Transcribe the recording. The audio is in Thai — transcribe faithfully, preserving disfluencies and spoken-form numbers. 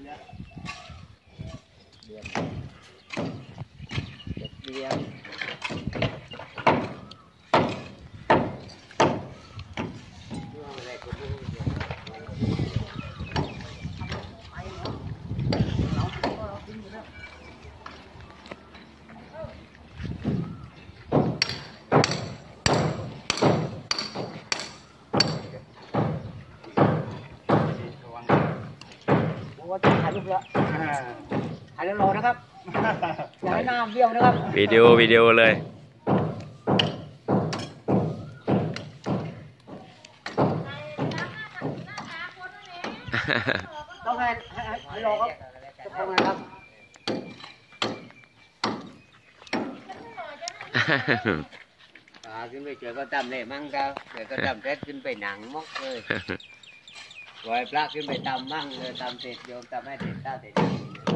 เบียงเจ็ดเบียงว่าจะถ่ายรูปแล้วถ่ายแล้วรอนะครับอย่าให้น้ำเบี้ยวนะครับวิดีโอวิดีโอเลยต้องให้ให้ให้รอครับจะทำไงครับอ่าขึ้นไปเจอก็จำเลยมั่งครับเดี๋ยวก็จำเสร็จขึ้นไปหนังมกเลยปล่อยพระขึ้นไปตำมั่งเลยตำเสร็จโยมตำให้เสร็จตาเสร็จ